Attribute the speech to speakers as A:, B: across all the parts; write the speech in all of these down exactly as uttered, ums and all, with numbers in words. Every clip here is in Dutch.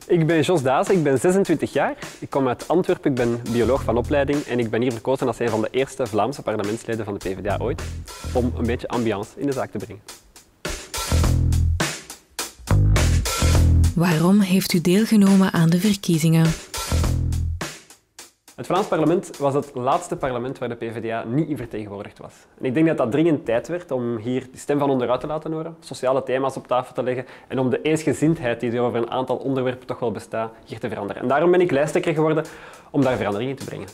A: Ik ben Jos Dazen, ik ben zesentwintig jaar. Ik kom uit Antwerpen, ik ben bioloog van opleiding en ik ben hier verkozen als een van de eerste Vlaamse parlementsleden van de P v d A ooit om een beetje ambiance in de zaak te brengen.
B: Waarom heeft u deelgenomen aan de verkiezingen?
A: Het Vlaams parlement was het laatste parlement waar de P v d A niet in vertegenwoordigd was. En ik denk dat dat dringend tijd werd om hier de stem van onderuit te laten horen, sociale thema's op tafel te leggen en om de eensgezindheid die er over een aantal onderwerpen toch wel bestaat, hier te veranderen. En daarom ben ik lijsttrekker geworden om daar verandering in te brengen.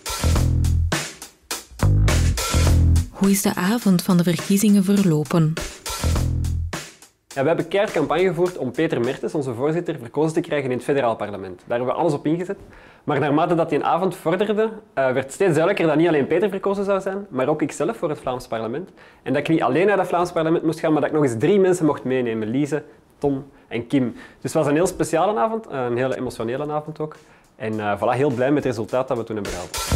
B: Hoe is de avond van de verkiezingen verlopen?
A: Ja, we hebben keihard campagne gevoerd om Peter Mertens, onze voorzitter, verkozen te krijgen in het federaal parlement. Daar hebben we alles op ingezet. Maar naarmate dat die een avond vorderde, uh, werd steeds duidelijker dat niet alleen Peter verkozen zou zijn, maar ook ikzelf voor het Vlaams parlement. En dat ik niet alleen naar het Vlaams parlement moest gaan, maar dat ik nog eens drie mensen mocht meenemen. Lise, Tom en Kim. Dus het was een heel speciale avond, een hele emotionele avond ook. En uh, voilà, heel blij met het resultaat dat we toen hebben behaald.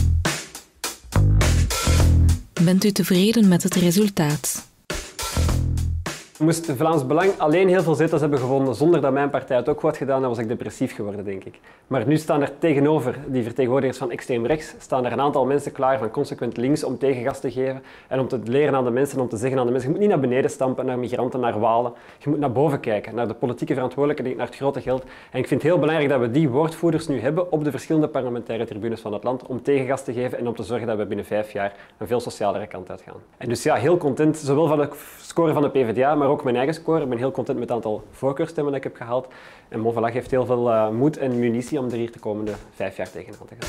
B: Bent u tevreden met het resultaat?
A: Moest Vlaams Belang alleen heel veel zetels hebben gevonden zonder dat mijn partij het ook had gedaan, dan was ik depressief geworden, denk ik. Maar nu staan er tegenover die vertegenwoordigers van extreem rechts, staan er een aantal mensen klaar van consequent links om tegengas te geven en om te leren aan de mensen, om te zeggen aan de mensen, je moet niet naar beneden stampen, naar migranten, naar Walen. Je moet naar boven kijken, naar de politieke verantwoordelijkheden, naar het grote geld. En ik vind het heel belangrijk dat we die woordvoerders nu hebben op de verschillende parlementaire tribunes van het land om tegengas te geven en om te zorgen dat we binnen vijf jaar een veel socialere kant uitgaan. En dus ja, heel content, zowel van de score van de P v d A, maar ook mijn eigen score. Ik ben heel content met het aantal voorkeurstemmen dat ik heb gehaald. En Mon Voilà geeft heel veel uh, moed en munitie om er hier de komende vijf jaar tegenaan te gaan.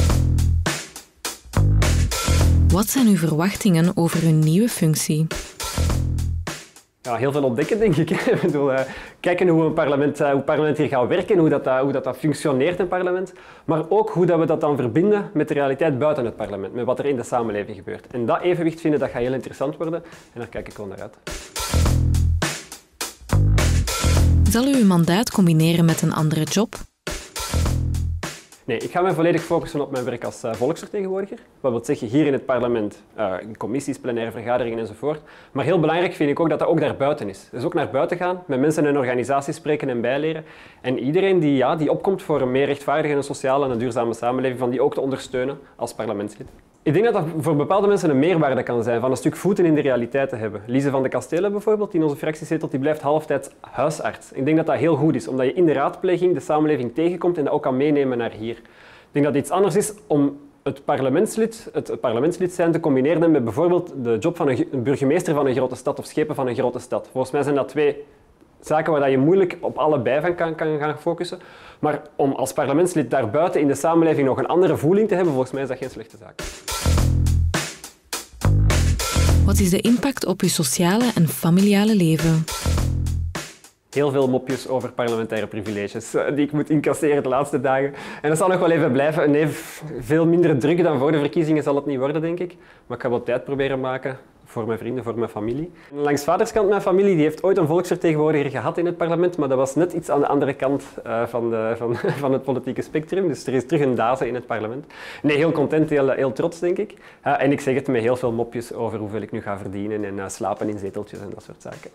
B: Wat zijn uw verwachtingen over uw nieuwe functie?
A: Ja, heel veel ontdekken, denk ik. Ik bedoel, uh, kijken hoe een parlement, uh, hoe het parlement hier gaat werken, hoe dat, uh, hoe dat, dat functioneert in het parlement. Maar ook hoe dat we dat dan verbinden met de realiteit buiten het parlement, met wat er in de samenleving gebeurt. En dat evenwicht vinden, dat gaat heel interessant worden. En daar kijk ik wel naar uit.
B: Zal u uw mandaat combineren met een andere job?
A: Nee, ik ga me volledig focussen op mijn werk als uh, volksvertegenwoordiger. Wat wil zeggen, hier in het parlement, uh, in commissies, plenaire vergaderingen enzovoort. Maar heel belangrijk vind ik ook dat dat ook daarbuiten is. Dus ook naar buiten gaan, met mensen en organisaties spreken en bijleren. En iedereen die, ja, die opkomt voor een meer rechtvaardige en sociale en duurzame samenleving, van die ook te ondersteunen als parlementslid. Ik denk dat dat voor bepaalde mensen een meerwaarde kan zijn, van een stuk voeten in de realiteit te hebben. Lise van de Kastelen bijvoorbeeld, die in onze fractie zetelt, die blijft halftijds huisarts. Ik denk dat dat heel goed is, omdat je in de raadpleging de samenleving tegenkomt en dat ook kan meenemen naar hier. Ik denk dat het iets anders is om het parlementslid, het, het parlementslid zijn te combineren met bijvoorbeeld de job van een, een burgemeester van een grote stad of schepen van een grote stad. Volgens mij zijn dat twee zaken waar je moeilijk op allebei van kan, kan gaan focussen. Maar om als parlementslid daarbuiten in de samenleving nog een andere voeling te hebben, volgens mij is dat geen slechte zaak.
B: Wat is de impact op uw sociale en familiale leven?
A: Heel veel mopjes over parlementaire privileges die ik moet incasseren de laatste dagen. En dat zal nog wel even blijven. Nee, veel minder druk dan voor de verkiezingen zal het niet worden, denk ik. Maar ik ga wel tijd proberen maken voor mijn vrienden, voor mijn familie. Langs vaderskant mijn familie die heeft ooit een volksvertegenwoordiger gehad in het parlement, maar dat was net iets aan de andere kant uh, van, de, van, van het politieke spectrum. Dus er is terug een Dazen in het parlement. Nee, heel content, heel, heel trots, denk ik. Uh, en ik zeg het met heel veel mopjes over hoeveel ik nu ga verdienen en uh, slapen in zeteltjes en dat soort zaken.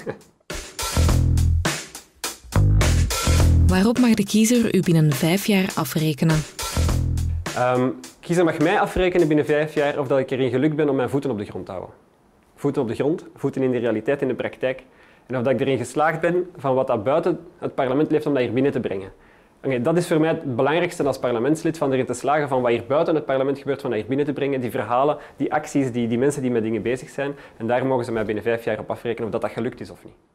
B: Waarop mag de kiezer u binnen vijf jaar afrekenen?
A: Um, kiezer mag mij afrekenen binnen vijf jaar of dat ik erin gelukt ben om mijn voeten op de grond te houden. Voeten op de grond, voeten in de realiteit, in de praktijk. En of dat ik erin geslaagd ben van wat dat buiten het parlement leeft om dat hier binnen te brengen. Okay, dat is voor mij het belangrijkste als parlementslid, van erin te slagen van wat hier buiten het parlement gebeurt, van dat hier binnen te brengen. Die verhalen, die acties, die, die mensen die met dingen bezig zijn. En daar mogen ze mij binnen vijf jaar op afrekenen of dat dat gelukt is of niet.